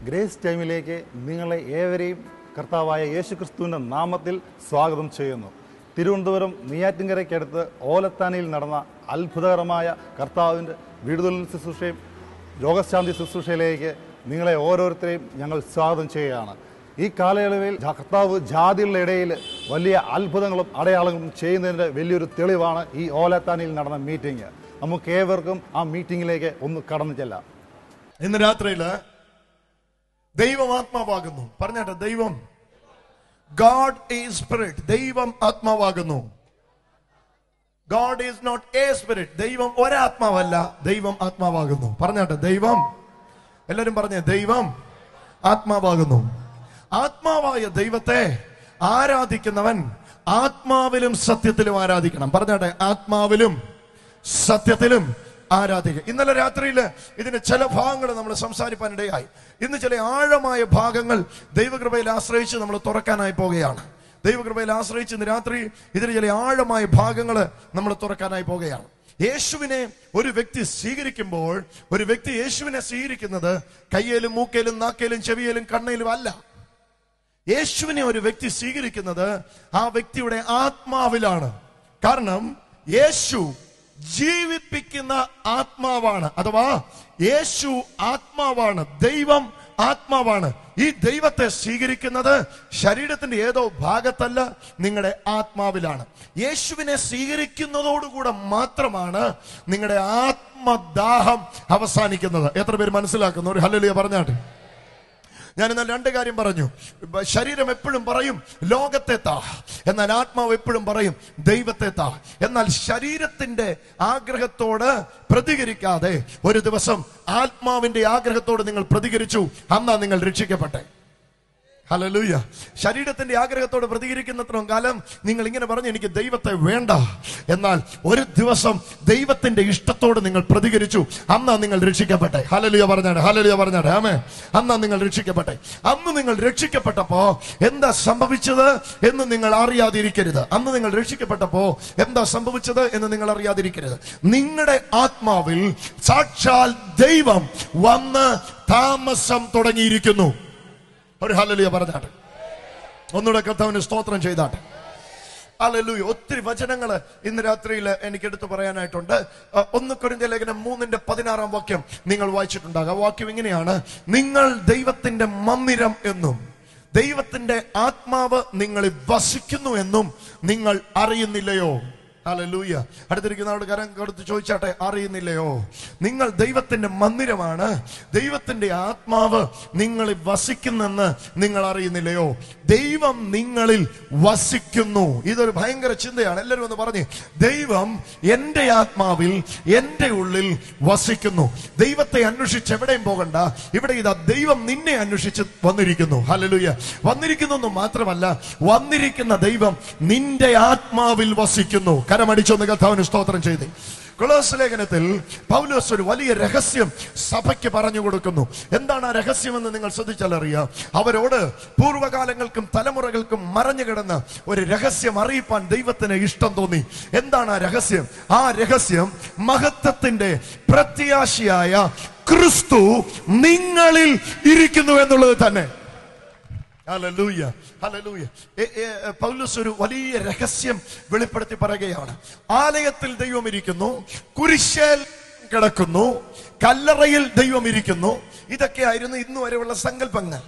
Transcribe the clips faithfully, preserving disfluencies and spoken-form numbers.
Grace ടൈമിലേക്ക് നിങ്ങളെ ഏവരെയും കർത്താവായ യേശുക്രിസ്തുവിൻ്റെ നാമത്തിൽ സ്വാഗതം ചെയ്യുന്നു. തിരുവനന്തപുരം നെയ്യാറ്റിൻകരയ്ക്കടുത്ത് ഓലത്താനിയിൽ നടന്ന അത്ഭുതകരമായ കർത്താവിൻ്റെ വിടുതൽ ശുശ്രൂഷയും രോഗശാന്തി ശുശ്രൂഷയിലേക്ക് നിങ്ങളെ ഓരോരുത്തരെയും ഞങ്ങൾ സ്വാഗതം ചെയ്യുകയാണ്. ഈ കാലയളവിൽ കർത്താവ് ജാതികളുടെ ഇടയിൽ വലിയ അത്ഭുതങ്ങളും അടയാളങ്ങളും ചെയ്യുന്നതിൻ്റെ വലിയൊരു തെളിവാണ് ഈ ഓലത്താനിയിൽ നടന്ന മീറ്റിംഗ്. നമുക്ക് ഏവർക്കും ആ മീറ്റിംഗിലേക്ക് ഒന്ന് കടന്നു ചെല്ലാം. ഇന്ന് രാത്രിയില് ദൈവം ആത്മാവാകുന്നു. പറഞ്ഞാട്ടെ, ദൈവം ഗോഡ് ഈസ് സ്പിരിറ്റ്. ദൈവം ആത്മാവാകുന്നു. God is not a spirit. ദൈവം ഒരാത്മാവല്ല, ദൈവം ആത്മാവാകുന്നു. പറഞ്ഞാട്ടെ, ദൈവം, എല്ലാരും പറഞ്ഞേ, ദൈവം ആത്മാവാകുന്നു. ആത്മാവായ ദൈവത്തെ ആരാധിക്കുന്നവൻ ആത്മാവിലും സത്യത്തിലും ആരാധിക്കണം. പറഞ്ഞാട്ടെ, ആത്മാവിലും സത്യത്തിലും ആരാധിക്കുക. ഇന്നലെ രാത്രിയിൽ ഇതിന്റെ ചില ഭാഗങ്ങൾ നമ്മൾ സംസാരിക്കാനിടയായി. ഇന്ന് ചില ആഴമായ ഭാഗങ്ങൾ ദൈവകൃപയിൽ ആശ്രയിച്ച് നമ്മൾ തുറക്കാനായി പോകുകയാണ്. ദൈവകൃപയിൽ ആശ്രയിച്ച് ഇന്ന് രാത്രി ഇതിന് ചില ആഴമായ ഭാഗങ്ങൾ നമ്മൾ തുറക്കാനായി പോകുകയാണ്. യേശുവിനെ ഒരു വ്യക്തി സ്വീകരിക്കുമ്പോൾ, ഒരു വ്യക്തി യേശുവിനെ സ്വീകരിക്കുന്നത് കയ്യേലും മൂക്കേലും നാക്കേലും ചെവിയേലും കണ്ണയിലും അല്ല. യേശുവിനെ ഒരു വ്യക്തി സ്വീകരിക്കുന്നത് ആ വ്യക്തിയുടെ ആത്മാവിലാണ്. കാരണം യേശു ജീവിപ്പിക്കുന്ന ആത്മാവാണ്. അഥവാ യേശു ആത്മാവാണ്, ദൈവം ആത്മാവാണ്. ഈ ദൈവത്തെ സ്വീകരിക്കുന്നത് ശരീരത്തിന്റെ ഏതോ ഭാഗത്തല്ല, നിങ്ങളുടെ ആത്മാവിലാണ്. യേശുവിനെ സ്വീകരിക്കുന്നതോടുകൂടെ മാത്രമാണ് നിങ്ങളുടെ ആത്മദാഹം അവസാനിക്കുന്നത്. എത്ര പേര് മനസ്സിലാക്കുന്നു? ഒരു ഹല്ലേലൂയ പറഞ്ഞാട്ടെ. ഞാൻ എന്നാൽ രണ്ട് കാര്യം പറഞ്ഞു. ശരീരം എപ്പോഴും പറയും ലോകത്തെ താ, എന്നാൽ ആത്മാവ് എപ്പോഴും പറയും ദൈവത്തെ താ. എന്നാൽ ശരീരത്തിന്റെ ആഗ്രഹത്തോട് പ്രതികരിക്കാതെ ഒരു ദിവസം ആത്മാവിന്റെ ആഗ്രഹത്തോട് നിങ്ങൾ പ്രതികരിച്ചു, അന്നാ നിങ്ങൾ രക്ഷിക്കപ്പെട്ടെ. ഹല്ലേലൂയ. ശരീരത്തിന്റെ ആഗ്രഹത്തോട് പ്രതികരിക്കുന്നത്രയും കാലം നിങ്ങൾ ഇങ്ങനെ പറഞ്ഞു എനിക്ക് ദൈവത്തെ വേണ്ട. എന്നാൽ ഒരു ദിവസം ദൈവത്തിന്റെ ഇഷ്ടത്തോട് നിങ്ങൾ പ്രതികരിച്ചു, അന്നാ നിങ്ങൾ രക്ഷിക്കപ്പെട്ടെ. ഹല്ലേലൂയ പറഞ്ഞാണ്, ഹല്ലേലൂയ പറഞ്ഞാണ്. ആമേ. അന്നാ നിങ്ങൾ രക്ഷിക്കപ്പെട്ടെ. അന്ന് നിങ്ങൾ രക്ഷിക്കപ്പെട്ടപ്പോ എന്താ സംഭവിച്ചത് എന്ന് നിങ്ങൾ അറിയാതിരിക്കരുത്. അന്ന് നിങ്ങൾ രക്ഷിക്കപ്പെട്ടപ്പോ എന്താ സംഭവിച്ചത് എന്ന് നിങ്ങൾ അറിയാതിരിക്കരുത്. നിങ്ങളുടെ ആത്മാവിൽ സാക്ഷാൽ ദൈവം വന്ന് താമസം തുടങ്ങിയിരിക്കുന്നു. ഒരു ഹല്ലേലൂയ പറഞ്ഞാട്ടെ. ഒന്നുകൂടെ കർത്താവിന് സ്തോത്രം ചെയ്താട്ടെ. ഹല്ലേലൂയ. ഒത്തിരി വചനങ്ങൾ ഇന്ന് രാത്രിയിൽ എനിക്ക് എടുത്തു പറയാനായിട്ടുണ്ട്. ഒന്ന് കൊരിന്ത്യർ ലേഖനം മൂന്നിന്റെ പതിനാറാം വാക്യം നിങ്ങൾ വായിച്ചിട്ടുണ്ടാകും. ആ വാക്യം ഇങ്ങനെയാണ്: നിങ്ങൾ ദൈവത്തിന്റെ മന്ദിരം എന്നും ദൈവത്തിന്റെ ആത്മാവ് നിങ്ങളിൽ വസിക്കുന്നു എന്നും നിങ്ങൾ അറിയുന്നില്ലയോ? ഹല്ലേലൂയ. അടുത്തിരിക്കുന്ന ആളുടെ കരം കൊടുത്ത് ചോദിച്ചാട്ടെ, അറിയുന്നില്ലയോ? നിങ്ങൾ ദൈവത്തിന്റെ മന്ദിരമാണ്, ദൈവത്തിന്റെ ആത്മാവ് നിങ്ങളിൽ വസിക്കുന്നെന്ന് നിങ്ങൾ അറിയുന്നില്ലയോ? ദൈവം നിങ്ങളിൽ വസിക്കുന്നു. ഇതൊരു ഭയങ്കര ചിന്തയാണ്. എല്ലാവരും ഒന്ന് പറഞ്ഞേ, ദൈവം എന്റെ ആത്മാവിൽ, എന്റെ ഉള്ളിൽ വസിക്കുന്നു. ദൈവത്തെ അന്വേഷിച്ച് എവിടെയും പോകണ്ട. ഇവിടെ ഇതാ ദൈവം നിന്നെ അന്വേഷിച്ച് വന്നിരിക്കുന്നു. ഹല്ലേലൂയ. വന്നിരിക്കുന്നു മാത്രമല്ല, വന്നിരിക്കുന്ന ദൈവം നിന്റെ ആത്മാവിൽ വസിക്കുന്നു. കരമടിച്ചൊന്ന് കർത്താവിന് സ്തോത്രം ചെയ്ത്. കൊളോസ്യ ലേഖനത്തിൽ പൗലോസ് ഒരു വലിയ രഹസ്യം സഭയ്ക്ക് പറഞ്ഞു കൊടുക്കുന്നു. എന്താണ് ആ രഹസ്യമെന്ന് നിങ്ങൾ ശ്രദ്ധിച്ചാൽ അറിയാം. അവരോട് പൂർവ്വകാലങ്ങൾക്കും തലമുറകൾക്കും മറഞ്ഞു കിടന്ന ഒരു രഹസ്യം അറിയിപ്പാൻ ദൈവത്തിന് ഇഷ്ടം തോന്നി. എന്താണ് ആ രഹസ്യം? ആ രഹസ്യം മഹത്വത്തിന്റെ പ്രത്യാശയായ ക്രിസ്തു നിങ്ങളിൽ ഇരിക്കുന്നു എന്നുള്ളത് തന്നെ. Hallelujah, hallelujah. പൗലോസ് ഒരു വലിയ രഹസ്യം വെളിപ്പെടുത്തി പറയുകയാണ്. ആലയത്തിൽ ദൈവം ഇരിക്കുന്നു, കുരിശിൽ കിടക്കുന്നു, കല്ലറയിൽ ദൈവം ഇരിക്കുന്നു. ഇതൊക്കെയായിരുന്നു ഇന്നു വരെയുള്ള സങ്കല്പങ്ങൾ.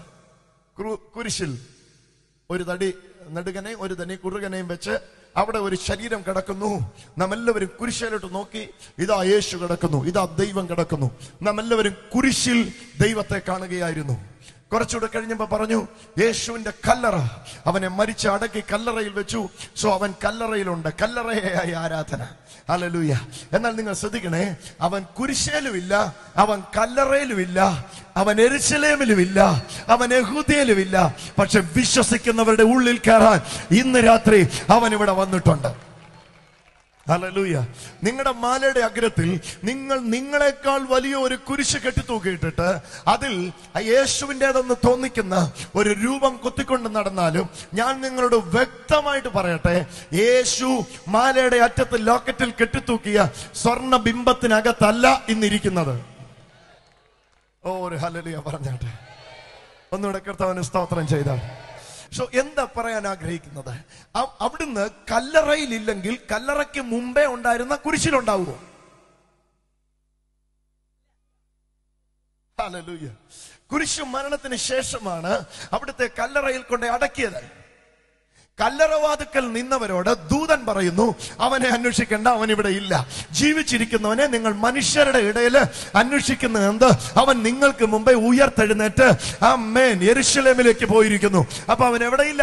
കുരിശിൽ ഒരു തടി നെടുകനെയും ഒരു തനി കുറുകനെയും വെച്ച് അവിടെ ഒരു ശരീരം കിടക്കുന്നു. നാം എല്ലാവരും കുരിശിലോട്ട് നോക്കി, ഇതാ യേശു കിടക്കുന്നു, ഇതാ ദൈവം കിടക്കുന്നു. നാം എല്ലാവരും കുരിശിൽ ദൈവത്തെ കാണുകയായിരുന്നു. കുറച്ചുകൂടെ കഴിഞ്ഞപ്പോ പറഞ്ഞു, യേശുവിന്റെ കല്ലറ, അവനെ മരിച്ച് അടക്കി കല്ലറയിൽ വെച്ചു. സോ അവൻ കല്ലറയിലുണ്ട്. കല്ലറയായി ആരാധന. ഹല്ലേലൂയ. എന്നാൽ നിങ്ങൾ ശ്രദ്ധിക്കണേ, അവൻ കുരിശേലുമില്ല, അവൻ കല്ലറയിലുമില്ല, അവൻ യെരൂശലേമിലുമില്ല, അവൻ യഹൂദയിലുമില്ല. പക്ഷെ വിശ്വസിക്കുന്നവരുടെ ഉള്ളിൽ കയറാൻ ഇന്ന് രാത്രി അവൻ ഇവിടെ വന്നിട്ടുണ്ട്. ഹല്ലേലൂയ. നിങ്ങളുടെ മാലയുടെ അഗ്രത്തിൽ നിങ്ങൾ നിങ്ങളെക്കാൾ വലിയ ഒരു കുരിശ് കെട്ടിത്തൂക്കിയിട്ടിട്ട് അതിൽ യേശുവിൻ്റെതെന്ന് തോന്നിക്കുന്ന ഒരു രൂപം കുത്തിക്കൊണ്ട് നടന്നാലും ഞാൻ നിങ്ങളോട് വ്യക്തമായിട്ട് പറയട്ടെ, യേശു മാലയുടെ അറ്റത്ത് ലോക്കറ്റിൽ കെട്ടിത്തൂക്കിയ സ്വർണ്ണ ബിംബത്തിനകത്തല്ല ഇന്നിരിക്കുന്നത്. ഓ ഒരു ഹല്ലേലൂയ പറഞ്ഞാട്ടെ. ഒന്നുകൂടെ കർത്താവിന് സ്തോത്രം ചെയ്താൽ. സോ എന്താ പറയാൻ ആഗ്രഹിക്കുന്നത്? അവിടുന്ന് കല്ലറയിലില്ലെങ്കിൽ കല്ലറയ്ക്ക് മുമ്പേ ഉണ്ടായിരുന്ന കുരിശിലുണ്ടാവുമോ? ഹല്ലേലൂയ. കുരിശു മരണത്തിന് ശേഷമാണ് അവിടുത്തെ കല്ലറയിൽ കൊണ്ട് അടക്കിയത്. കല്ലറവാതുക്കൽ നിന്നവരോട് ദൂതൻ പറയുന്നു, അവനെ അന്വേഷിക്കേണ്ട, അവൻ ഇവിടെ ഇല്ല. ജീവിച്ചിരിക്കുന്നവനെ നിങ്ങൾ മനുഷ്യരുടെ ഇടയിൽ അന്വേഷിക്കുന്നത് എന്ത്? അവൻ നിങ്ങൾക്ക് മുമ്പേ ഉയർത്തെഴുന്നേറ്റ് ആമേൻ യെരൂശലേമിലേക്ക് പോയിരിക്കുന്നു. അപ്പൊ അവൻ എവിടെയില്ല?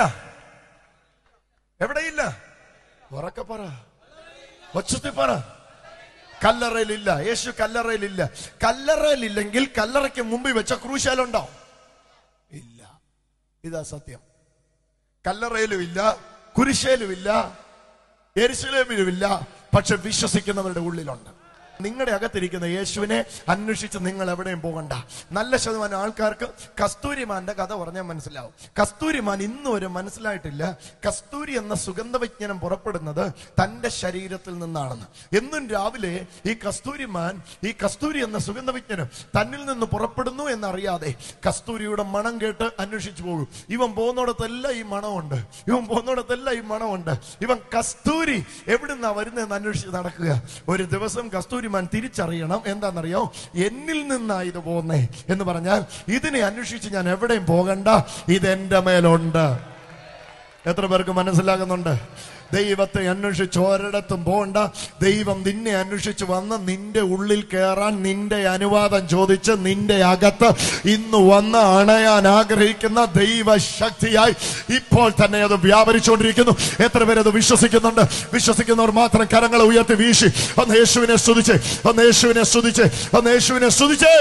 എവിടെയില്ല? ഉറക്കെ പറ, ഒച്ചത്തിൽ പറ. കല്ലറയിലില്ല. യേശു കല്ലറയിലില്ല. കല്ലറയിലില്ലെങ്കിൽ കല്ലറയ്ക്ക് മുമ്പിൽ വെച്ച ക്രൂശാലുണ്ടോ? ഇല്ല. ഇതാ സത്യം. കല്ലറയിലും ഇല്ല, കുരിശയിലും ഇല്ല, യെരൂശലേമിലും ഇല്ല. പക്ഷെ വിശ്വസിക്കുന്നവരുടെ ഉള്ളിലുണ്ട്. നിങ്ങളുടെ അകത്തിരിക്കുന്ന യേശുവിനെ അന്വേഷിച്ച് നിങ്ങൾ എവിടെയും പോകണ്ട. നല്ല ശതമാനം ആൾക്കാർക്ക് കസ്തൂരിമാന്റെ കഥ പറഞ്ഞാൽ മനസ്സിലാവും. കസ്തൂരിമാൻ ഇന്നും ഒരു മനസ്സിലായിട്ടില്ല കസ്തൂരി എന്ന സുഗന്ധവിജ്ഞാനം പുറപ്പെടുന്നത് തന്റെ ശരീരത്തിൽ നിന്നാണെന്ന്. എന്നും രാവിലെ ഈ കസ്തൂരിമാൻ ഈ കസ്തൂരി എന്ന സുഗന്ധവിജ്ഞാനം തന്നിൽ നിന്ന് പുറപ്പെടുന്നു എന്നറിയാതെ കസ്തൂരിയുടെ മണം കേട്ട് അന്വേഷിച്ചു പോകും. ഇവൻ പോകുന്നിടത്തെല്ലാം ഈ മണമുണ്ട്, ഇവൻ പോകുന്നിടത്തെല്ലാം ഈ മണമുണ്ട്. ഇവൻ കസ്തൂരി എവിടുന്നാ വരുന്നതെന്ന് അന്വേഷിച്ച് നടക്കുക. ഒരു ദിവസം കസ്തൂരി തിരിച്ചറിയണം, എന്താണെന്നറിയോ? എന്നിൽ നിന്നാ ഇത് പോന്നേ എന്ന് പറഞ്ഞാൽ ഇതിനെ അന്വേഷിച്ച് ഞാൻ എവിടെയും പോകണ്ട, ഇത് എന്റെ മേലുണ്ട്. എത്ര പേർക്ക് മനസ്സിലാകുന്നുണ്ട്? ദൈവത്തെ അന്വേഷിച്ച് ഒരിടത്തും പോകണ്ട. ദൈവം നിന്നെ അന്വേഷിച്ച് വന്ന് നിന്റെ ഉള്ളിൽ കയറാൻ നിന്റെ അനുവാദം ചോദിച്ച് നിന്റെ അകത്ത് ഇന്ന് വന്ന് അണയാൻ ആഗ്രഹിക്കുന്ന ദൈവശക്തിയായി ഇപ്പോൾ തന്നെ അത് വ്യാപരിച്ചുകൊണ്ടിരിക്കുന്നു. എത്ര പേരത് വിശ്വസിക്കുന്നുണ്ട്? വിശ്വസിക്കുന്നവർ മാത്രം കരങ്ങളെ ഉയർത്തി വീശി ഒന്ന് യേശുവിനെ സ്തുതിച്ചേ, ഒന്ന് യേശുവിനെ സ്തുതിച്ചേ, ഒന്ന് യേശുവിനെ സ്തുതിച്ചേ.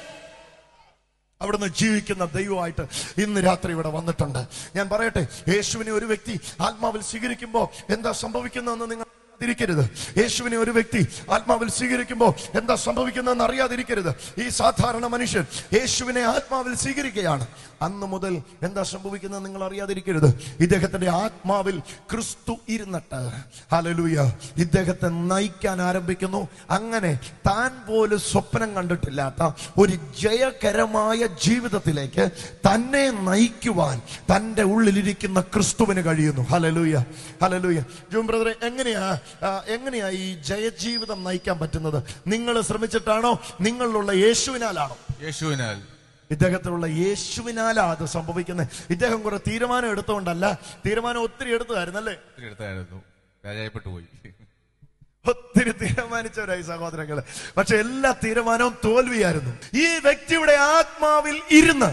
അവിടുന്ന് ജീവിക്കുന്ന ദൈവമായിട്ട് ഇന്ന് രാത്രി ഇവിടെ വന്നിട്ടുണ്ട്. ഞാൻ പറയട്ടെ, യേശുവിനെ ഒരു വ്യക്തി ആത്മാവിൽ സ്വീകരിക്കുമ്പോൾ എന്താ സംഭവിക്കുന്നതെന്ന് നിങ്ങൾ ഇരിക്കരുത്. യേശുവിനെ ഒരു വ്യക്തി ആത്മാവിൽ സ്വീകരിക്കുമ്പോൾ എന്താ സംഭവിക്കുന്നതെന്ന് അറിയാതിരിക്കരുത്. ഈ സാധാരണ മനുഷ്യൻ യേശുവിനെ ആത്മാവിൽ സ്വീകരിക്കുകയാണ്. അന്ന് മുതൽ എന്താ സംഭവിക്കുന്നത് നിങ്ങൾ അറിയാതിരിക്കരുത്. ഇദ്ദേഹത്തിന്റെ ആത്മാവിൽ ക്രിസ്തു ഇരുന്നിട്ട് ഹല്ലേലൂയ ഇദ്ദേഹത്തെ നയിക്കാൻ ആരംഭിക്കുന്നു. അങ്ങനെ താൻ പോലും സ്വപ്നം കണ്ടിട്ടില്ലാത്ത ഒരു ജയകരമായ ജീവിതത്തിലേക്ക് തന്നെ നയിക്കുവാൻ തന്റെ ഉള്ളിലിരിക്കുന്ന ക്രിസ്തുവിന് കഴിയുന്നു. Hallelujah, hallelujah. ജോൺ ബ്രദറെ, എങ്ങനെയാ എങ്ങനെയാ ഈ ജയജീവിതം നയിക്കാൻ പറ്റുന്നത്? നിങ്ങൾ ശ്രമിച്ചിട്ടാണോ? നിങ്ങളിലുള്ള യേശുവിനാലാണോ? യേശുവിനാൽ. ഇദ്ദേഹത്തിലുള്ള യേശുവിനാലാ അത് സംഭവിക്കുന്നത്. ഇദ്ദേഹം കുറെ തീരുമാനം എടുത്തുകൊണ്ടല്ല. തീരുമാനം ഒത്തിരി എടുത്തതായിരുന്നു അല്ലേ? ഒത്തിരി എടുത്തായിരുന്നു, രാജായപ്പെട്ടു പോയി. ഒത്തിരി തീരുമാനിച്ചവരായി സഹോദരങ്ങള്. പക്ഷെ എല്ലാ തീരുമാനവും തോൽവിയായിരുന്നു. ഈ വ്യക്തിയുടെ ആത്മാവിൽ ഇരുന്ന്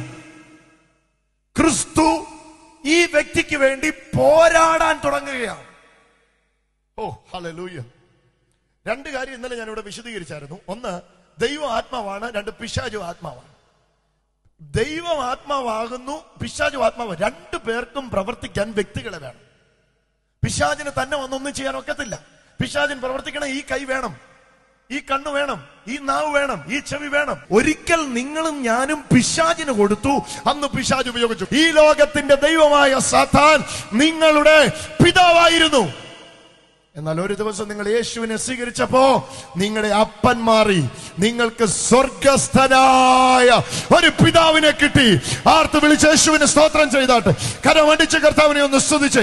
ക്രിസ്തു ഈ വ്യക്തിക്ക് വേണ്ടി പോരാടാൻ തുടങ്ങുകയാണ്. ഓ ഹല്ലേലൂയ. രണ്ട് കാര്യം ഇന്നലെ ഞാൻ ഇവിടെ വിശദീകരിച്ചായിരുന്നു. ഒന്ന്, ദൈവം ആത്മാവാണ്. രണ്ട്, പിശാചു ആത്മാവാണ്. ദൈവം ആത്മാവാകുന്നു, പിശാചു ആത്മാവ്. രണ്ടു പേർക്കും പ്രവർത്തിക്കാൻ വ്യക്തികളെ വേണം. പിശാചിന് തന്നെ വന്നൊന്നും ചെയ്യാൻ ഒക്കത്തില്ല. പിശാചിന് പ്രവർത്തിക്കണം. ഈ കൈ വേണം, ഈ കണ്ണ് വേണം, ഈ നാവ് വേണം, ഈ ചെവി വേണം. ഒരിക്കൽ നിങ്ങളും ഞാനും പിശാചിന് കൊടുത്തു, അന്ന് പിശാച് ഉപയോഗിച്ചു. ഈ ലോകത്തിന്റെ ദൈവമായ സാത്താൻ നിങ്ങളുടെ പിതാവായിരുന്നു. എന്നാൽ ഒരു ദിവസം നിങ്ങൾ യേശുവിനെ സ്വീകരിച്ചപ്പോ നിങ്ങളുടെ അപ്പൻ മാറി. നിങ്ങൾക്ക് സ്വർഗസ്ഥനായ ഒരു പിതാവിനെ കിട്ടി. ആർത്ത് വിളിച്ച് യേശുവിനെ സ്തോത്രം ചെയ്താട്ടെ. കരമടിച്ച് കർത്താവിനെ ഒന്ന് സ്തുതിച്ചേ.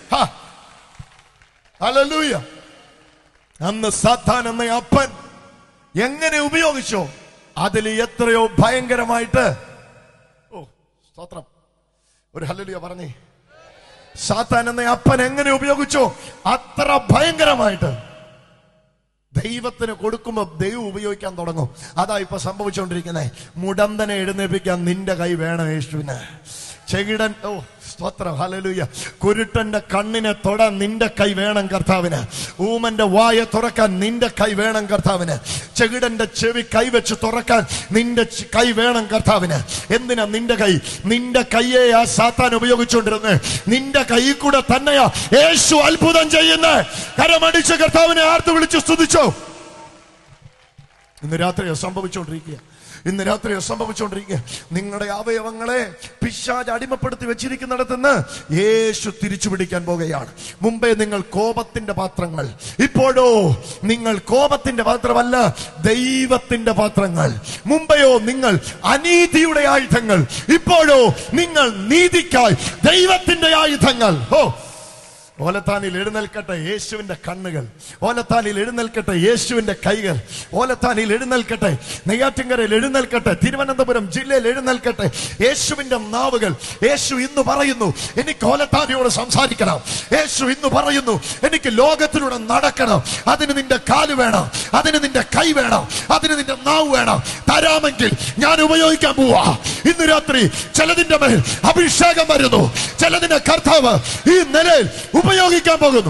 ഹല്ലേലൂയ. അന്ന് സാത്താൻ എന്ന അപ്പൻ എങ്ങനെ ഉപയോഗിച്ചോ അതിൽ എത്രയോ ഭയങ്കരമായിട്ട്. ഓ സ്തോത്രം. ഒരു ഹല്ലേലൂയ പറഞ്ഞേ. സാത്താൻ എന്ന അപ്പൻ എങ്ങനെ ഉപയോഗിച്ചോ അത്ര ഭയങ്കരമായിട്ട് ദൈവത്തിന് കൊടുക്കുമ്പോ ദൈവം ഉപയോഗിക്കാൻ തുടങ്ങും. അതാ ഇപ്പൊ സംഭവിച്ചുകൊണ്ടിരിക്കുന്നത്. മുടന്തനെ എഴുന്നേൽപ്പിക്കാൻ നിന്റെ കൈ വേണം യേശുവിന്. ചെകിടൻ, ഓ സ്തോത്രം, ഹല്ലേലൂയ. കുരുട്ടന്റെ കണ്ണിനെ തൊടാൻ നിന്റെ കൈ വേണം കർത്താവിന്. ഊമന്റെ വായ തുറക്കാൻ നിന്റെ കൈ വേണം കർത്താവിന്. ചെകിടന്റെ ചെവി കൈവച്ച് തുറക്കാൻ നിന്റെ കൈ വേണം കർത്താവിന്. എന്തിനാ നിന്റെ കൈ? നിന്റെ കൈയെ ആ സാത്താൻ ഉപയോഗിച്ചുകൊണ്ടിരുന്നത്. നിന്റെ കൈ കൂടെ തന്നെയാ യേശു അത്ഭുതം ചെയ്യുന്നത്. കരമടിച്ച് കർത്താവിനെ ആർത്ത് വിളിച്ച് സ്തുതിച്ചോ. ഇന്ന് രാത്രി സംഭവിച്ചുകൊണ്ടിരിക്കുക. ഇന്ന് രാത്രി സംഭവിച്ചുകൊണ്ടിരിക്കുക. നിങ്ങളുടെ അവയവങ്ങളെ പിശാച് അടിമപ്പെടുത്തി വെച്ചിരിക്കുന്നിടത്തുനിന്ന് യേശു തിരിച്ചു പിടിക്കാൻ പോകുകയാണ്. മുമ്പേ നിങ്ങൾ കോപത്തിന്റെ പാത്രങ്ങൾ, ഇപ്പോഴോ നിങ്ങൾ കോപത്തിന്റെ പാത്രമല്ല, ദൈവത്തിന്റെ പാത്രങ്ങൾ. മുമ്പെയോ നിങ്ങൾ അനീതിയുടെ ആയുധങ്ങൾ, ഇപ്പോഴോ നിങ്ങൾ നീതിക്കായി ദൈവത്തിന്റെ ആയുധങ്ങൾ. ഓ, ഓലത്താനിൽ എഴുന്നേൽക്കട്ടെ യേശുവിന്റെ കണ്ണുകൾ, ഓലത്താനിൽ എഴുന്നേൽക്കട്ടെ യേശുവിന്റെ കൈകൾ, ഓലത്താനിൽ എഴുന്നേൽക്കട്ടെ, നെയ്യാറ്റിൻകരയിൽ എഴുന്നേൽക്കട്ടെ, തിരുവനന്തപുരം ജില്ലയിൽ എഴുന്നേൽക്കട്ടെ യേശുവിന്റെ നാവുകൾ. യേശു ഇന്ന് പറയുന്നു, എനിക്ക് ഓലത്താനിയോട് സംസാരിക്കണം. യേശു ഇന്ന് പറയുന്നു, എനിക്ക് ലോകത്തിലൂടെ നടക്കണം. അതിന് നിന്റെ കാല് വേണം, അതിന് നിന്റെ കൈ വേണം, അതിന് നിന്റെ നാവ് വേണം. തരാമെങ്കിൽ ഞാൻ ഉപയോഗിക്കാൻ പോവാ. ഇന്ന് രാത്രി ചിലതിന്റെ മേൽ അഭിഷേകം വരുന്നു, ചിലതിന്റെ കർത്താവ് ഈ നിലയിൽ ഉപയോഗിക്കാൻ പോകുന്നു.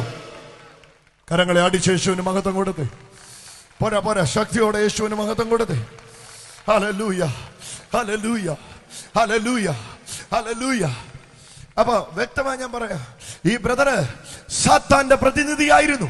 കരങ്ങളെ അടിച്ച് യേശുവിന് മഹത്വം കൊടുത്തേ. പോരാ പോരാ, ശക്തിയോടെ യേശുവിന് മഹത്വം കൊടുത്തേ. ഹല്ലേലൂയ, ഹല്ലേലൂയ, ഹല്ലേലൂയ, ഹല്ലേലൂയ. അപ്പൊ വ്യക്തമായി ഞാൻ പറയാം, ഈ ബ്രദറ് സാത്താന്റെ പ്രതിനിധിയായിരുന്നു,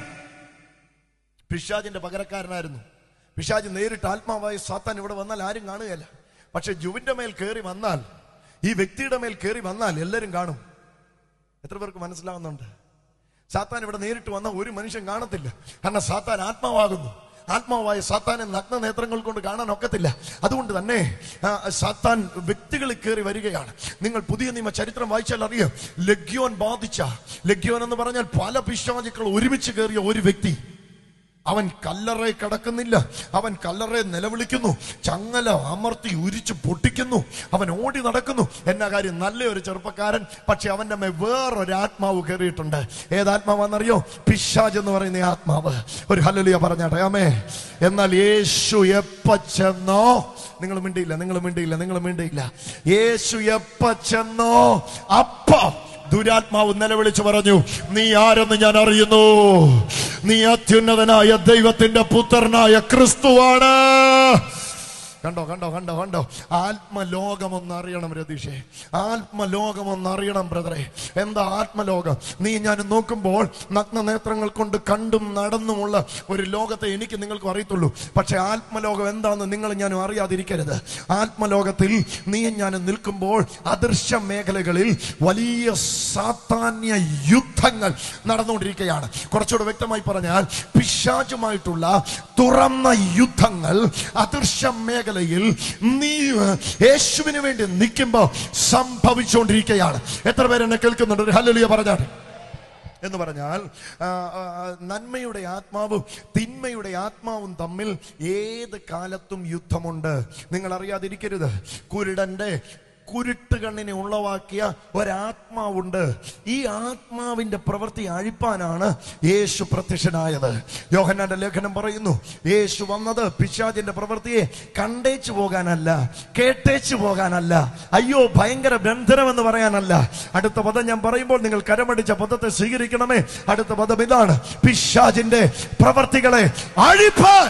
പിശാചിന്റെ പകരക്കാരനായിരുന്നു. പിശാച് നേരിട്ട് ആത്മാവായി സാത്താൻ ഇവിടെ വന്നാൽ ആരും കാണുകയല്ല. പക്ഷെ ജുവിന്റെ മേൽ കയറി വന്നാൽ, ഈ വ്യക്തിയുടെ മേൽ കയറി വന്നാൽ എല്ലാവരും കാണും. എത്ര പേർക്ക് മനസ്സിലാവുന്നുണ്ട്? സാത്താൻ ഇവിടെ നേരിട്ട് വന്ന ഒരു മനുഷ്യൻ കാണത്തില്ല. കാരണം സാത്താൻ ആത്മാവാകുന്നു. ആത്മാവായ സാത്താനെ നഗ്ന നേത്രങ്ങൾ കൊണ്ട് കാണാൻ ഒക്കത്തില്ല. അതുകൊണ്ട് തന്നെ സാത്താൻ വ്യക്തികളിൽ കയറി വരികയാണ്. നിങ്ങൾ പുതിയ നിയമ ചരിത്രം വായിച്ചാൽ അറിയാം, ലഗ്യോൻ ബാധിച്ച, ലഗ്യോൻ എന്ന് പറഞ്ഞാൽ പല പിശാചുക്കൾ ഒരുമിച്ച് കയറിയ ഒരു വ്യക്തി. അവൻ കല്ലറ കിടക്കുന്നില്ല, അവൻ കല്ലറ നിലവിളിക്കുന്നു, ചങ്ങല അമർത്തി ഉരിച്ചു പൊട്ടിക്കുന്നു, അവൻ ഓടി നടക്കുന്നു. എന്നാ കാര്യം? നല്ലൊരു ചെറുപ്പക്കാരൻ, പക്ഷെ അവന്റെ മേ വേറൊരു ആത്മാവ് കയറിയിട്ടുണ്ട്. ഏതാത്മാവെന്നറിയോ? പിശാച് എന്ന് പറയുന്ന ആത്മാവ്. ഒരു ഹല്ലേലൂയ പറഞ്ഞാട്ടെ, ആമേ. എന്നാൽ യേശു എപ്പ ചെന്നോ, നിങ്ങൾ മിണ്ടിയില്ല, നിങ്ങൾ മിണ്ടിയില്ല, നിങ്ങൾ മിണ്ടിയില്ല. യേശു എപ്പ ചെന്നോ അപ്പ ദുരാത്മാവ് നിലവിളിച്ചു പറഞ്ഞു, നീ ആരെന്ന് ഞാൻ അറിയുന്നു, നീ അത്യുന്നതനായ ദൈവത്തിന്റെ പുത്രനായ ക്രിസ്തുവാണ്. കണ്ടോ കണ്ടോ കണ്ടോ കണ്ടോ ആത്മലോകമൊന്ന് അറിയണം രതീഷേ, ആത്മലോകമൊന്ന് അറിയണം ബ്രദറെ. എന്താ ആത്മലോകം? നീ ഞാൻ നോക്കുമ്പോൾ നഗ്ന നേത്രങ്ങൾ കൊണ്ട് കണ്ടും നടന്നുമുള്ള ഒരു ലോകത്തെ എനിക്ക് നിങ്ങൾക്കും അറിയത്തുള്ളൂ. പക്ഷെ ആത്മലോകം എന്താണെന്ന് നിങ്ങൾ ഞാനും അറിയാതിരിക്കരുത്. ആത്മലോകത്തിൽ നീ ഞാൻ നിൽക്കുമ്പോൾ അദൃശ്യ മേഖലകളിൽ വലിയ സാത്താന്യ യുദ്ധങ്ങൾ നടന്നുകൊണ്ടിരിക്കുകയാണ്. കുറച്ചുകൂടെ വ്യക്തമായി പറഞ്ഞാൽ, പിശാചുമായിട്ടുള്ള തുറന്ന യുദ്ധങ്ങൾ അദൃശ്യ മേഖല നീ യേശുവിന് വേണ്ടി നിൽക്കുമ്പോ സംഭവിച്ചുകൊണ്ടിരിക്കുകയാണ്. എത്ര പേരെന്നെ കേൾക്കുന്നുണ്ട്? ഹല്ലേലൂയ പറഞ്ഞാട്ടെ. എന്ന് പറഞ്ഞാൽ നന്മയുടെ ആത്മാവും തിന്മയുടെ ആത്മാവും തമ്മിൽ ഏത് കാലത്തും യുദ്ധമുണ്ട്. നിങ്ങൾ അറിയാതിരിക്കരുത്, കുരുടന്റെ കുരുട്ട് കണ്ണിനെ ഉളവാക്കിയ ഒരാത്മാവുണ്ട്. ഈ ആത്മാവിന്റെ പ്രവൃത്തി അഴിപ്പാനാണ് യേശു പ്രത്യക്ഷനായത്. യോഹന്നാന്റെ ലേഖനം പറയുന്നു, യേശു വന്നത് പിശാചിന്റെ പ്രവൃത്തിയെ കണ്ടേച്ചു പോകാനല്ല, കേട്ടേച്ചു പോകാനല്ല, അയ്യോ ഭയങ്കര ബന്ധനമെന്ന് പറയാനല്ല. അടുത്ത പദം ഞാൻ പറയുമ്പോൾ നിങ്ങൾ കരമടിച്ച പദത്തെ സ്വീകരിക്കണമേ. അടുത്ത പദം ഇതാണ്, പിശാചിന്റെ പ്രവൃത്തികളെ അഴിപ്പാൻ.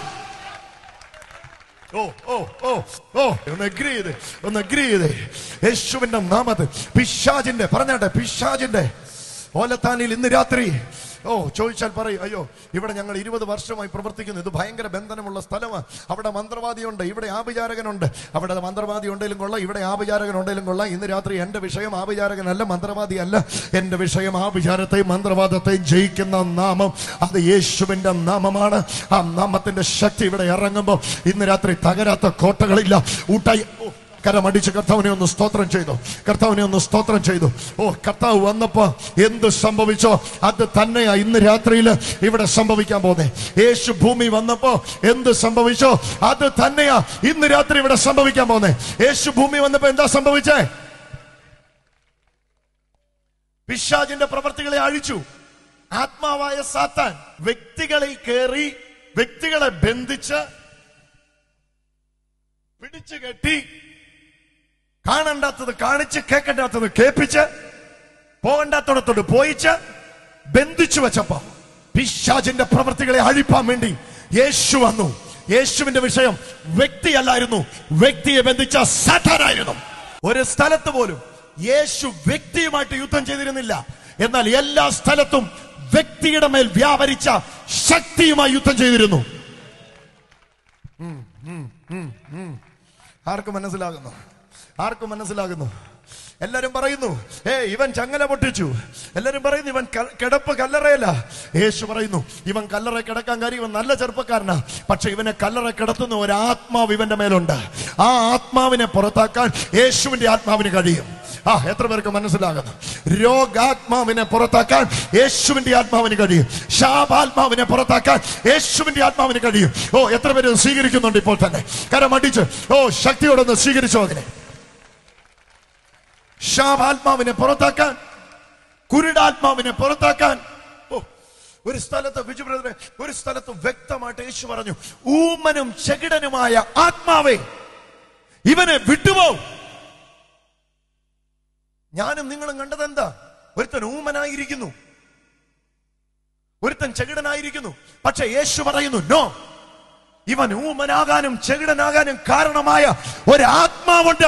ഓ ഓ ഓ ഓ ഒന്ന് അഗ്രി ചെയ്തേ, ഒന്ന് അഗ്രി ചെയ്തേ. യേശുവിന്റെ നാമത്തിൽ പിശാചിന്റെ, പറഞ്ഞാട്ടെ, പിശാചിന്റെ ഓലത്താനിൽ ഇന്ന് രാത്രി, ഓ ചോദിച്ചാൽ പറയും, അയ്യോ ഇവിടെ ഞങ്ങൾ ഇരുപത് വർഷമായി പ്രവർത്തിക്കുന്നു, ഇത് ഭയങ്കര ബന്ധനമുള്ള സ്ഥലമാണ്, അവിടെ മന്ത്രവാദിയുണ്ട്, ഇവിടെ ആഭിചാരകനുണ്ട്. അവിടെ മന്ത്രവാദി ഉണ്ടെങ്കിലും കൊള്ളാം, ഇവിടെ ആഭിചാരകൻ ഉണ്ടെങ്കിലും കൊള്ളാം. ഇന്ന് രാത്രി എന്റെ വിഷയം ആഭിചാരകനല്ല, മന്ത്രവാദിയല്ല. എന്റെ വിഷയം ആഭിചാരത്തെയും മന്ത്രവാദത്തെയും ജയിക്കുന്ന നാമം, അത് യേശുവിന്റെ നാമമാണ്. ആ നാമത്തിന്റെ ശക്തി ഇവിടെ ഇറങ്ങുമ്പോൾ ഇന്ന് രാത്രി തകരാത്ത കോട്ടകളില്ല. ഊട്ടായി കരമടിച്ച് കർത്താവിനെ ഒന്ന് സ്തോത്രം ചെയ്തു, കർത്താവിനെ ഒന്ന് സ്തോത്രം ചെയ്തു. ഓ, കർത്താവ് വന്നപ്പോ എന്ത് സംഭവിച്ചോ അത് തന്നെയാ ഇന്ന് രാത്രിയിൽ ഇവിടെ സംഭവിക്കാൻ പോകുന്നേ. യേശു ഭൂമി വന്നപ്പോ എന്ത് സംഭവിച്ചോ അത് തന്നെയാ ഇന്ന് രാത്രി ഇവിടെ സംഭവിക്കാൻ പോകുന്നേ. യേശു ഭൂമി വന്നപ്പോ എന്താ സംഭവിച്ചേ? പിശാചിന്റെ പ്രവർത്തികളെ അഴിച്ചു. ആത്മാവായ സാത്താൻ വ്യക്തികളിൽ കയറി വ്യക്തികളെ ബന്ധിച്ച് പിടിച്ചു കെട്ടി കാണണ്ടാത്തത് കാണിച്ച് കേൾക്കണ്ടാത്തത് കേൾപ്പിച്ച് പോകണ്ടാത്തടത്തോട് പോയിച്ച് ബന്ധിച്ചു വെച്ചപ്പോ പിശാചിന്റെ പ്രവൃത്തികളെ അഴിപ്പാൻ വേണ്ടി യേശു വന്നു. യേശുവിന്റെ വിഷയം വ്യക്തിയല്ലായിരുന്നു, വ്യക്തിയെ ബന്ധിച്ച സാത്താനായിരുന്നു. ഒരു സ്ഥലത്ത് പോലും യേശു വ്യക്തിയുമായിട്ട് യുദ്ധം ചെയ്തിരുന്നില്ല. എന്നാൽ എല്ലാ സ്ഥലത്തും വ്യക്തിയുടെ മേൽ വ്യാപരിച്ച ശക്തിയുമായി യുദ്ധം ചെയ്തിരുന്നു. ആർക്കും മനസ്സിലാകുന്നു? ആർക്കും മനസ്സിലാകുന്നു? എല്ലാരും പറയുന്നു, ഏ ഇവൻ ചങ്ങല പൊട്ടിച്ചു. എല്ലാരും പറയുന്നു ഇവൻ കിടപ്പ് കല്ലറയല്ല. യേശു പറയുന്നു ഇവൻ കല്ലറ കിടക്കാൻ കാര്യം ഇവൻ നല്ല ചെറുപ്പക്കാരനാ, പക്ഷെ ഇവനെ കല്ലറ കിടത്തുന്ന ഒരു ആത്മാവ് ഇവന്റെ മേലുണ്ട്. ആ ആത്മാവിനെ പുറത്താക്കാൻ യേശുവിന്റെ ആത്മാവിന് കഴിയും. ആ എത്ര പേർക്ക് മനസ്സിലാകുന്നു? രോഗാത്മാവിനെ പുറത്താക്കാൻ യേശുവിന്റെ ആത്മാവിന് കഴിയും. ശാപാത്മാവിനെ പുറത്താക്കാൻ യേശുവിന്റെ ആത്മാവിന് കഴിയും. ഓ എത്ര പേര് സ്വീകരിക്കുന്നുണ്ട് ഇപ്പോൾ തന്നെ? കരമടിച്ച് ഓ ശക്തിയോടൊന്ന് സ്വീകരിച്ചോ അതിനെ. ശാപാത്മാവിനെ പുറത്താക്കാൻ, കുരുടാത്മാവിനെ പുറത്താക്കാൻ. ഓ ഒരു സ്ഥലത്ത് ബിജു ബ്രദറെ, ഒരു സ്ഥലത്ത് വ്യക്തമായിട്ട് യേശു പറഞ്ഞു, ഊമനും ചെകിടനുമായ ആത്മാവേ ഇവനെ വിട്ടുപോ. ഞാനും നിങ്ങളും കണ്ടത് എന്താ? ഒരുത്തൻ ഊമനായിരിക്കുന്നു, ഒരുത്തൻ ചെകിടനായിരിക്കുന്നു. പക്ഷെ യേശു പറയുന്നു നോ, ഇവൻ ഊമനാകാനും ചെകിടനാകാനും കാരണമായ ഒരു ആത്മാവുണ്ട്.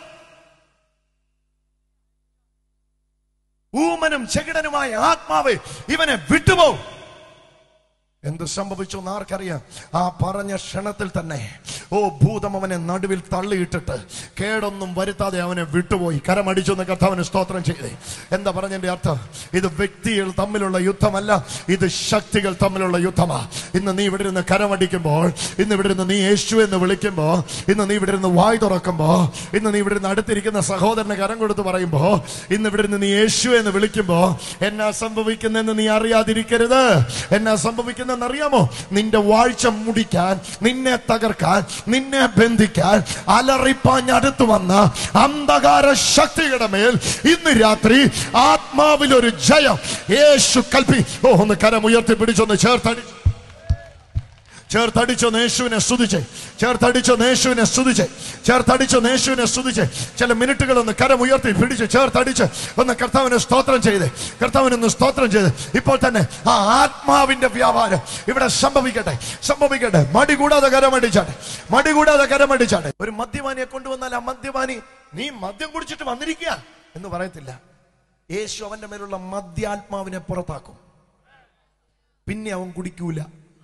ഊമനും ചെകിടനുമായ ആത്മാവേ ഇവനെ വിട്ടുപോ. എന്ത് സംഭവിച്ചു എന്ന് ആർക്കറിയാം? ആ പറഞ്ഞ ക്ഷണത്തിൽ തന്നെ ഓ ഭൂതം അവനെ നടുവിൽ തള്ളിയിട്ടിട്ട് കേടൊന്നും വരുത്താതെ അവനെ വിട്ടുപോയി. കരമടിച്ചു എന്ന് കർത്താവിന് സ്തോത്രം ചെയ്തേ. എന്താ പറഞ്ഞതിന്റെ അർത്ഥം? ഇത് വ്യക്തികൾ തമ്മിലുള്ള യുദ്ധമല്ല, ഇത് ശക്തികൾ തമ്മിലുള്ള യുദ്ധമാ. ഇന്ന് നീ ഇവിടെ ഇരുന്ന് കരമടിക്കുമ്പോൾ, ഇന്ന് ഇവിടെ ഇരുന്ന് നീ യേശു എന്ന് വിളിക്കുമ്പോ, ഇന്ന് നീ ഇവിടെ ഇരുന്ന് വായ് തുറക്കുമ്പോ, ഇന്ന് നീ ഇവിടെ ഇരുന്ന് അടുത്തിരിക്കുന്ന സഹോദരന് കരം കൊടുത്ത് പറയുമ്പോ, ഇന്ന് ഇവിടെ ഇരുന്ന് നീ യേശു എന്ന് വിളിക്കുമ്പോ എന്നാ സംഭവിക്കുന്നെന്ന് നീ അറിയാതിരിക്കരുത്. എന്നാ സംഭവിക്കുന്ന അറിയാമോ? നിന്റെ വാഴ്ച മുടിക്കാൻ, നിന്നെ തകർക്കാൻ, നിന്നെ ബന്ധിക്കാൻ അലറിപ്പാഞ്ഞടുത്തു വന്ന അന്ധകാര ശക്തിയുടെ മേൽ ഇന്ന് രാത്രി ആത്മാവിൽ ഒരു ജയം യേശു കൽപ്പി. ഓ ഒന്ന് കരമുയർത്തി പിടിച്ചൊന്ന് ചേർത്തടി ചേർത്തടിച്ചോ യേശുവിനെ സ്തുതിച്ചേ. ചേർത്തടിച്ചോ യേശുവിനെ സ്തുതിച്ചേ. ചേർത്തടിച്ചോ യേശുവിനെ സ്തുതിച്ചേ. ചില മിനിറ്റുകൾ ഒന്ന് കരമുയർത്തി പിടിച്ച് ചേർത്തടിച്ച് ഒന്ന് കർത്താവിനെ സ്തോത്രം ചെയ്തേ. കർത്താവിനൊന്ന് സ്തോത്രം ചെയ്ത് ഇപ്പോൾ തന്നെ ആ ആത്മാവിന്റെ വ്യാപാരം ഇവിടെ സംഭവിക്കട്ടെ, സംഭവിക്കട്ടെ. മടി കൂടാതെ കരമടിച്ചാട്ടെ, മടി കൂടാതെ കരമടിച്ചാട്ടെ. ഒരു മദ്യപാനിയെ കൊണ്ടുവന്നാൽ ആ മദ്യപാനി നീ മദ്യം കുടിച്ചിട്ട് വന്നിരിക്കുക എന്ന് പറയത്തില്ല. യേശു അവന്റെ മേലുള്ള മദ്യാത്മാവിനെ പുറത്താക്കും. പിന്നെ അവൻ കുടിക്കൂല.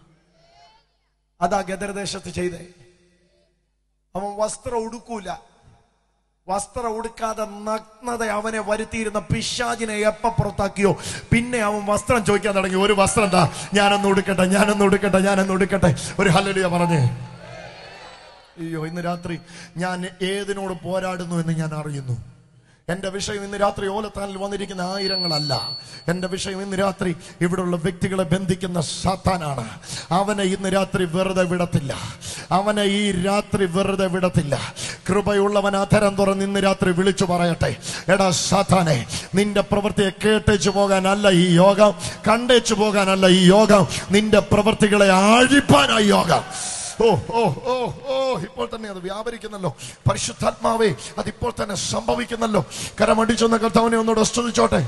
അതാ ഗദർദേശത്ത് ചെയ്തേ. അവൻ വസ്ത്രം ഉടുക്കൂല. വസ്ത്രം ഉടുക്കാതെ നഗ്നത അവനെ വരുത്തിയിരുന്ന പിശാചിനെ എപ്പ പുറത്താക്കിയോ പിന്നെ അവൻ വസ്ത്രം ചോദിക്കാൻ തുടങ്ങി. ഒരു വസ്ത്രം എന്താ? ഞാനൊന്ന് ഉടുക്കട്ടെ, ഞാനൊന്ന് ഉടുക്കട്ടെ, ഞാനൊന്ന് ഉടുക്കട്ടെ. ഒരു ഹല്ലേലൂയ പറഞ്ഞേ. അയ്യോ ഇന്ന് രാത്രി ഞാൻ ഏതിനോട് പോരാടുന്നു എന്ന് ഞാൻ അറിയുന്നു. എന്റെ വിഷയം ഇന്ന് രാത്രി ഓലത്താനിൽ വന്നിരിക്കുന്ന ആയിരങ്ങളല്ല. എന്റെ വിഷയം ഇന്ന് രാത്രി ഇവിടെയുള്ള വ്യക്തികളെ ബന്ധിക്കുന്ന സാത്താനാണ്. അവനെ ഇന്ന് രാത്രി വെറുതെ വിടത്തില്ല. അവനെ ഈ രാത്രി വെറുതെ വിടത്തില്ല. കൃപയുള്ളവൻ അധരം തുറന്ന് ഇന്ന് രാത്രി വിളിച്ചു പറയട്ടെ, എടാ സാത്താനെ, നിന്റെ പ്രവൃത്തിയെ കേട്ടേച്ചു പോകാനല്ല ഈ യോഗം, കണ്ടേച്ചു പോകാനല്ല ഈ യോഗം, നിന്റെ പ്രവൃത്തികളെ ആഴിപ്പാനായി യോഗം. ഓ ഓ ഓ ഓ ഇപ്പോൾ തന്നെ അത് വ്യാപരിക്കുന്നല്ലോ. പരിശുദ്ധാത്മാവേ അതിപ്പോൾ തന്നെ സംഭവിക്കുന്നല്ലോ. കരമടിച്ചൊന്ന കർത്താവിനെ ഒന്നുകൂടെ സ്തുതിച്ചോട്ടെ.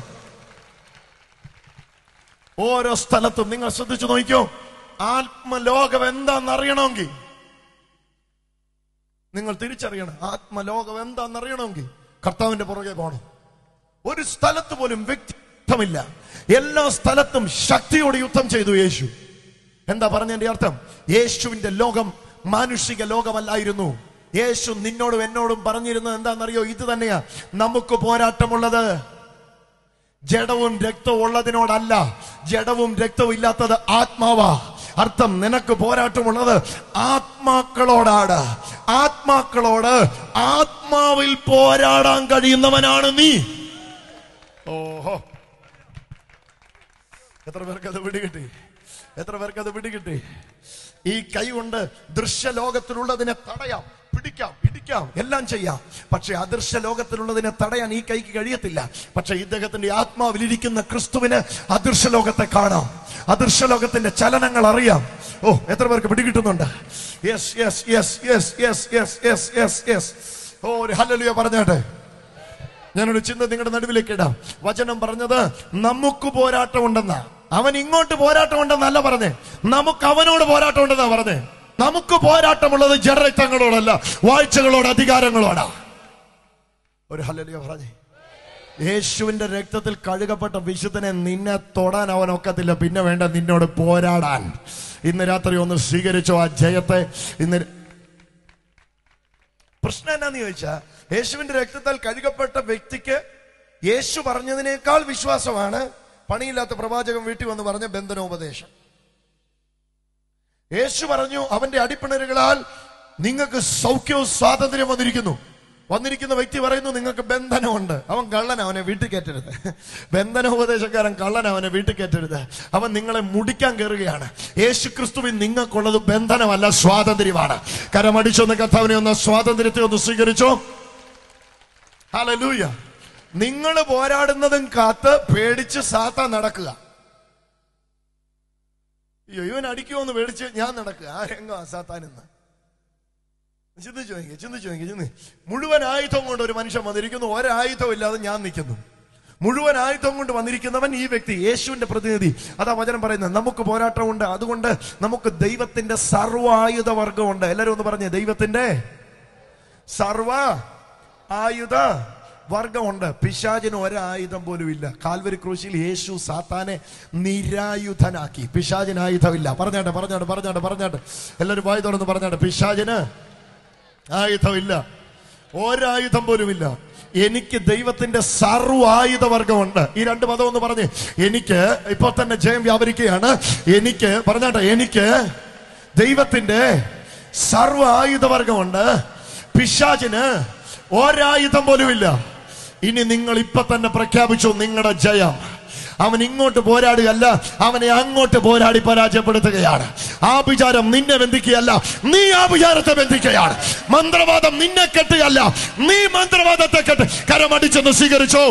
ഓരോ സ്ഥലത്തും നിങ്ങൾ ശ്രദ്ധിച്ചു നോക്കിയോ, ആത്മലോകം എന്താണെന്ന് അറിയണമെങ്കിൽ നിങ്ങൾ തിരിച്ചറിയണം. ആത്മലോകം എന്താണെന്ന് അറിയണമെങ്കിൽ കർത്താവിന്റെ പുറകെ പോകണം. ഒരു സ്ഥലത്ത് പോലും വ്യക്തിത്വമില്ല, എല്ലാ സ്ഥലത്തും ശക്തിയോട് യുദ്ധം ചെയ്തു യേശു. എന്താ പറഞ്ഞതിന്റെ അർത്ഥം? യേശുവിന്റെ ലോകം മാനുഷിക ലോകമല്ലായിരുന്നു. യേശു നിന്നോടും എന്നോടും പറഞ്ഞിരുന്നത് എന്താണെന്നറിയോ? ഇത് തന്നെയാ, നമുക്ക് പോരാട്ടമുള്ളത് ജഡവും രക്തവും ഉള്ളതിനോടല്ല, ജഡവും രക്തവും ഇല്ലാത്തത് ആത്മാവാ. അർത്ഥം നിനക്ക് പോരാട്ടമുള്ളത് ആത്മാക്കളോടാണ്. ആത്മാക്കളോട് ആത്മാവിൽ പോരാടാൻ കഴിയുന്നവനാണ് നീ. ഓഹോ, എത്ര പേർക്ക് അത് പിടികിട്ടി? എത്ര പേർക്ക് അത് പിടികിട്ടി? ഈ കൈ കൊണ്ട് ദൃശ്യലോകത്തിലുള്ളതിനെ തടയാം, പിടിക്കാം, ഇടിക്കാം, എല്ലാം ചെയ്യാം. പക്ഷെ അദൃശ്യ ലോകത്തിലുള്ളതിനെ തടയാൻ ഈ കൈക്ക് കഴിയത്തില്ല. പക്ഷെ ഇദ്ദേഹത്തിന്റെ ആത്മാവിലിരിക്കുന്ന ക്രിസ്തുവിന് അദൃശ്യ ലോകത്തെ കാണാം, അദൃശ്യ ലോകത്തിന്റെ ചലനങ്ങൾ അറിയാം. ഓ എത്ര പേർക്ക് പിടികിട്ടുന്നുണ്ട്? Yes yes yes yes yes yes yes yes yes ഓ ഒരു ഹല്ലേലൂയ പറഞ്ഞാട്ടെ. ഞാനൊരു ചിന്ത നിങ്ങളുടെ നടുവിലേക്ക് ഇടാം. വചനം പറഞ്ഞത് നമുക്ക് പോരാട്ടം ഉണ്ടെന്നാ. അവൻ ഇങ്ങോട്ട് പോരാട്ടം ഉണ്ടെന്നല്ല പറഞ്ഞേ, നമുക്ക് അവനോട് പോരാട്ടം ഉണ്ടെന്നാ പറഞ്ഞേ. നമുക്ക് പോരാട്ടമുള്ളത് ജഡരക്തങ്ങളോടല്ല, വാഴ്ചകളോട്, അധികാരങ്ങളോടാ. ഒരു ഹല്ലേലൂയ പറഞ്ഞേ. യേശുവിന്റെ രക്തത്തിൽ കഴുകപ്പെട്ട വിശുദ്ധനെ നിന്നെ തൊടാൻ അവൻ ഒക്കത്തില്ല. പിന്നെ വേണ്ട നിന്നോട് പോരാടാൻ. ഇന്ന് രാത്രി ഒന്ന് സ്വീകരിച്ചോ ആ ജയത്തെ. ഇന്ന് പ്രശ്നം എന്നാന്ന് ചോദിച്ചാൽ യേശുവിന്റെ രക്തത്താൽ കഴുകപ്പെട്ട വ്യക്തിക്ക് യേശു പറഞ്ഞതിനേക്കാൾ വിശ്വാസമാണ് പണിയില്ലാത്ത പ്രവാചകൻ വീട്ടിൽ വന്ന് പറഞ്ഞ ബന്ധനോപദേശം. യേശു പറഞ്ഞു അവന്റെ അടിപ്പിണരുകളാൽ നിങ്ങൾക്ക് സൗഖ്യവും സ്വാതന്ത്ര്യം വന്നിരിക്കുന്നു. വന്നിരിക്കുന്ന വ്യക്തി പറയുന്നു നിങ്ങൾക്ക് ബന്ധനമുണ്ട്. അവൻ കള്ളൻ, അവനെ വീട്ടിൽ കയറ്റരുത്. ബന്ധനോപദേശക്കാരൻ കള്ളൻ, അവനെ വീട്ടിൽ കയറ്റരുത്. അവൻ നിങ്ങളെ മുടിക്കാൻ കയറുകയാണ്. യേശു ക്രിസ്തുവിൻ നിങ്ങൾക്കുള്ളത് ബന്ധനമല്ല, സ്വാതന്ത്ര്യമാണ്. കരമടിച്ചൊന്ന് കർത്താവിനെ ഒന്ന് സ്വാതന്ത്ര്യത്തെ ഒന്ന് സ്വീകരിച്ചോ. ഹല്ലേലൂയ. നിങ്ങൾ പോരാടുന്നതും കാത്ത് പേടിച്ച് സാത്താൻ നടക്കുക. ഇവൻ അടിക്കുമോ എന്ന് പേടിച്ച് ഞാൻ നടക്കുക. ആ രംഗം സാത്താൻ എന്ന് ചിന്തിച്ചു നോക്കി ചിന്തിച്ചു നോക്കി ചിന്തി മുഴുവൻ ആയുധം കൊണ്ട് ഒരു മനുഷ്യൻ വന്നിരിക്കുന്നു, ഒരായുധം ഇല്ലാതെ ഞാൻ നിൽക്കുന്നു. മുഴുവൻ ആയുധം കൊണ്ട് വന്നിരിക്കുന്നവൻ ഈ വ്യക്തി, യേശുവിന്റെ പ്രതിനിധി. അതാ വചനം പറയുന്നത് നമുക്ക് പോരാട്ടമുണ്ട്, അതുകൊണ്ട് നമുക്ക് ദൈവത്തിന്റെ സർവ്വായുധ വർഗമുണ്ട്. എല്ലാരും ഒന്ന് പറഞ്ഞേ, ദൈവത്തിന്റെ സർവ ആയുധ വർഗമുണ്ട്. പിശാചിന് ഒരായുധം പോലും ഇല്ല. കാൽവരി ക്രൂശിൽ യേശു സാത്താനെ നിരായുധനാക്കി. പിശാചിന് ആയുധമില്ല. പറഞ്ഞാട്ടെ പറഞ്ഞാട്ടെ പറഞ്ഞാട്ടെ പറഞ്ഞാട്ടെ എല്ലാവരും വായി തുറന്ന് പറഞ്ഞാട്ടെ, പിശാചിന് ആയുധമില്ല, ഒരായുധം പോലുമില്ല. എനിക്ക് ദൈവത്തിന്റെ സർവ്വ ആയുധ വർഗമുണ്ട്. ഈ രണ്ട് പദം ഒന്ന് പറഞ്ഞ്, എനിക്ക് ഇപ്പോൾ തന്നെ ജയം വ്യാപരിക്കുകയാണ്. എനിക്ക് പറഞ്ഞാട്ടെ, എനിക്ക് ദൈവത്തിന്റെ സർവ്വ ആയുധ വർഗമുണ്ട്, പിശാചിന് ഒരായുധം പോലുമില്ല. ഇനി നിങ്ങൾ ഇപ്പൊ തന്നെ പ്രഖ്യാപിച്ചു നിങ്ങളുടെ ജയം. അവൻ ഇങ്ങോട്ട് പോരാടുകയല്ല, അവനെ അങ്ങോട്ട് പോരാടി പരാജയപ്പെടുത്തുകയാണ്. ആഭിചാരം നിന്നെ ബന്ധിക്കുകയല്ല, നീ ആഭിചാരത്തെ ബന്ധിക്കുകയാണ്. മന്ത്രവാദം നിന്നെ കെട്ടുകയല്ല, നീ മന്ത്രവാദത്തെ കെട്ട്. കരമടിച്ചെന്ന് സ്വീകരിച്ചോ.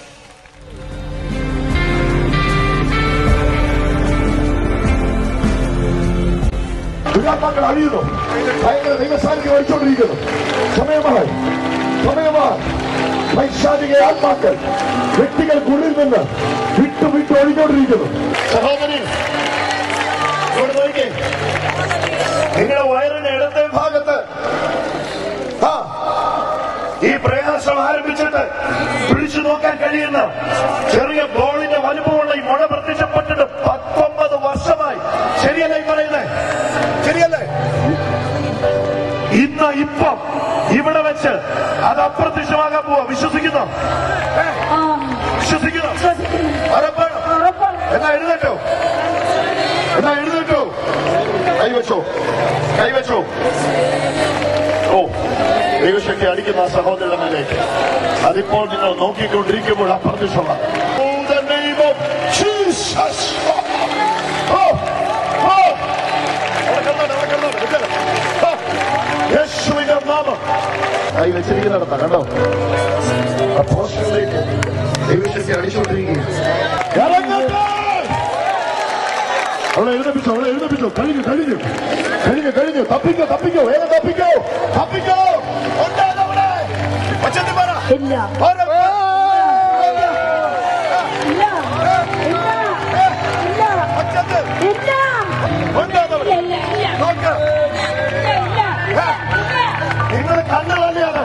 ദുരാത്മാക്കൾ അഴിയുന്നു, ഭയങ്കര ദൈവസാന്നിധ്യം വഹിച്ചുകൊണ്ടിരിക്കുന്നു. സമയമായി സമയമായി പൈശാചിക ആത്മാക്കൾ വ്യക്തികൾക്കുള്ളിൽ നിന്ന് വിട്ടു വിട്ടു ഒഴിഞ്ഞുകൊണ്ടിരിക്കുന്നു. സഹോദരി ഇവിടെ നോക്കിക്കേ, നിങ്ങളുടെ വയറിന്റെ ഇടത്തെ ഭാഗത്ത് ആ ഈ പ്രയാസം ആരംഭിച്ചിട്ട് പിടിച്ചു നോക്കാൻ കഴിയുന്ന ചെറിയ ബോളിന്റെ വലുപ്പമുള്ള ഈ മുഴ പ്രത്യക്ഷപ്പെട്ടിട്ട് പത്തൊമ്പത് വർഷമായി. ശരിയല്ലേ ഈ പറയുന്നേ? ശരിയല്ലേ? ഇന്ന് ഇപ്പം ഇവിടെ വെച്ച് അത് അപ്രത്യക്ഷമാകാൻ പോവാ. വിശ്വസിക്കുന്നോ? വിശ്വസിക്കുന്നോ? എന്നാ എഴുന്നേറ്റോ, എന്നാ എഴുന്നേറ്റോ, കൈവച്ചോ കൈവച്ചോ. ഓ, ദൈവശക്തി അടിക്കുന്ന ആ സഹോദരന്റെ മേലേക്ക് അതിപ്പോൾ നിങ്ങൾ നോക്കിക്കൊണ്ടിരിക്കുമ്പോൾ അപ്രത്യക്ഷമാണ്. യേശുവിന്റെ നാമം കൈ വെച്ചിരിക്കുന്നിടത്താ കണ്ടോ, ആ പോസ്റ്ററിലേക്ക് ദൈവശക്തി അടിച്ചുകൊണ്ടിരിക്കുകയാണ്. അവളെ എഴുന്നേപ്പിച്ചോ, അവളെ എഴുന്നേപ്പിച്ചോ. കഴിഞ്ഞു കഴിഞ്ഞു കഴിഞ്ഞു കഴിഞ്ഞു തപ്പിക്കോ തപ്പിക്കോ വേഗം തപ്പിക്കോ തപ്പിക്കോ. നിങ്ങൾ കണ്ണുകളല്ലേ അത്?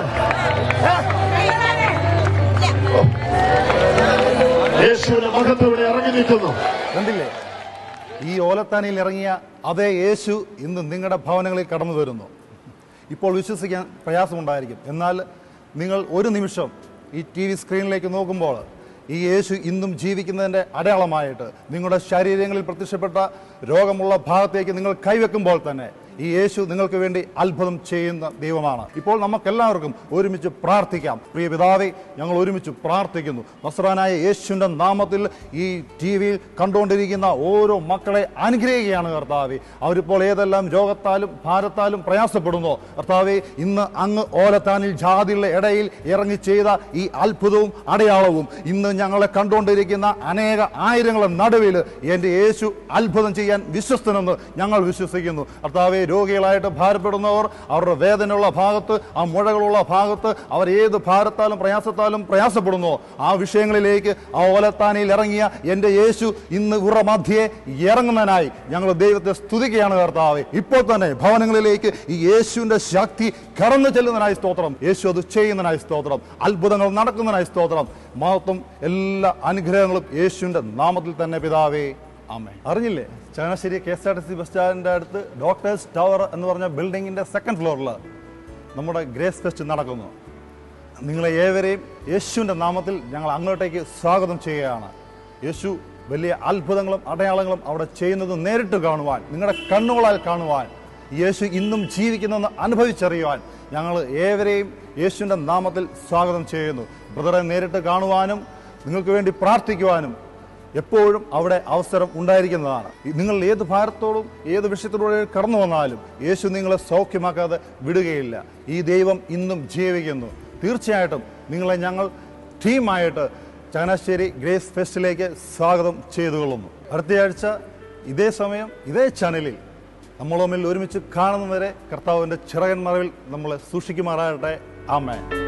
യേശുവിന്റെ മഹത്വം ഇവിടെ ഇറങ്ങി നിൽക്കുന്നു. കണ്ടില്ലേ? ഈ ഓലത്താനിയിൽ ഇറങ്ങിയ അതേ യേശു ഇന്ന് നിങ്ങളുടെ ഭവനങ്ങളിൽ കടന്നു വരുന്നു. ഇപ്പോൾ വിശ്വസിക്കാൻ പ്രയാസമുണ്ടായിരിക്കും, എന്നാൽ നിങ്ങൾ ഒരു നിമിഷം ഈ ടി വി സ്ക്രീനിലേക്ക് നോക്കുമ്പോൾ ഈ യേശു ഇന്നും ജീവിക്കുന്നതിൻ്റെ അടയാളമായിട്ട് നിങ്ങളുടെ ശരീരങ്ങളിൽ പ്രത്യക്ഷപ്പെട്ട രോഗമുള്ള ഭാഗത്തേക്ക് നിങ്ങൾ കൈവെക്കുമ്പോൾ തന്നെ ഈ യേശു നിങ്ങൾക്ക് വേണ്ടി അത്ഭുതം ചെയ്യുന്ന ദൈവമാണ്. ഇപ്പോൾ നമുക്കെല്ലാവർക്കും ഒരുമിച്ച് പ്രാർത്ഥിക്കാം. പ്രിയ പിതാവേ, ഞങ്ങൾ ഒരുമിച്ച് പ്രാർത്ഥിക്കുന്നു. നസ്രാനായ യേശുവിൻ്റെ നാമത്തിൽ ഈ ടി വിയിൽ കണ്ടുകൊണ്ടിരിക്കുന്ന ഓരോ മക്കളെ അനുഗ്രഹിക്കുകയാണ് കർത്താവേ. അവരിപ്പോൾ ഏതെല്ലാം രോഗത്താലും ഭാരത്താലും പ്രയാസപ്പെടുന്നോ കർത്താവേ, ഇന്ന് അങ്ങ് ഓലത്താനിൽ ജാതികളുടെ ഇടയിൽ ഇറങ്ങി ചെയ്ത ഈ അത്ഭുതവും അടയാളവും ഇന്ന് ഞങ്ങളെ കണ്ടുകൊണ്ടിരിക്കുന്ന അനേക ആയിരങ്ങളുടെ നടുവിൽ എൻ്റെ യേശു അത്ഭുതം ചെയ്യാൻ വിശ്വസ്തനെന്ന് ഞങ്ങൾ വിശ്വസിക്കുന്നു. കർത്താവേ, രോഗികളായിട്ട് ഭാരപ്പെടുന്നവർ, അവരുടെ വേദനയുള്ള ഭാഗത്ത്, ആ മുഴകളുള്ള ഭാഗത്ത് അവർ ഏത് ഭാരത്താലും പ്രയാസത്താലും പ്രയാസപ്പെടുന്നോ ആ വിഷയങ്ങളിലേക്ക് ആ ഓലത്താനിയിൽ ഇറങ്ങിയ എൻ്റെ യേശു ഇന്ന് ഉറമധ്യേ ഇറങ്ങുന്നതിനായി ഞങ്ങൾ ദൈവത്തെ സ്തുതിക്കുകയാണ് കർത്താവേ. ഇപ്പോൾ തന്നെ ഭവനങ്ങളിലേക്ക് ഈ യേശുവിൻ്റെ ശക്തി കടന്നു ചെല്ലുന്നതിനായി സ്തോത്രം. യേശു അത് ചെയ്യുന്നതിനായി സ്തോത്രം. അത്ഭുതങ്ങൾ നടക്കുന്നതിനായി സ്തോത്രം. മഹത്വം എല്ലാ അനുഗ്രഹങ്ങളും യേശുവിൻ്റെ നാമത്തിൽ തന്നെ പിതാവേ, ആമേൻ. അറിഞ്ഞില്ലേ, Changanassery K S R T C bus സ്റ്റാൻഡിൻ്റെ അടുത്ത് ഡോക്ടേഴ്സ് ടവർ എന്ന് പറഞ്ഞ ബിൽഡിങ്ങിൻ്റെ സെക്കൻഡ് ഫ്ലോറിൽ നമ്മുടെ ഗ്രേസ് ഫെസ്റ്റ് നടക്കുന്നു. നിങ്ങളെ ഏവരെയും യേശുവിൻ്റെ നാമത്തിൽ ഞങ്ങൾ അങ്ങോട്ടേക്ക് സ്വാഗതം ചെയ്യുകയാണ്. യേശു വലിയ അത്ഭുതങ്ങളും അടയാളങ്ങളും അവിടെ ചെയ്യുന്നത് നേരിട്ട് കാണുവാൻ, നിങ്ങളുടെ കണ്ണുകളാൽ കാണുവാൻ, യേശു ഇന്നും ജീവിക്കുന്നെന്ന് അനുഭവിച്ചറിയുവാൻ ഞങ്ങൾ ഏവരെയും യേശുവിൻ്റെ നാമത്തിൽ സ്വാഗതം ചെയ്യുന്നു. ബ്രദറെ നേരിട്ട് കാണുവാനും നിങ്ങൾക്ക് വേണ്ടി പ്രാർത്ഥിക്കുവാനും എപ്പോഴും അവിടെ അവസരം ഉണ്ടായിരിക്കുന്നതാണ്. നിങ്ങൾ ഏത് ഭാരത്തോടും ഏത് വിഷയത്തിലൂടെ കടന്നു വന്നാലും യേശു നിങ്ങളെ സൗഖ്യമാക്കാതെ വിടുകയില്ല. ഈ ദൈവം ഇന്നും ജീവിക്കുന്നു. തീർച്ചയായിട്ടും നിങ്ങളെ ഞങ്ങൾ ടീമായിട്ട് ചങ്ങനാശ്ശേരി ഗ്രേസ് ഫെസ്റ്റിലേക്ക് സ്വാഗതം ചെയ്തുകൊള്ളുന്നു. അടുത്തയാഴ്ച ഇതേ സമയം ഇതേ ചാനലിൽ നമ്മൾ തമ്മിൽ ഒരുമിച്ച് കാണുന്നവരെ കർത്താവിൻ്റെ ചിറകൻ മറവിൽ നമ്മളെ സൂക്ഷിക്കുമാറാകട്ടെ. ആമേൻ.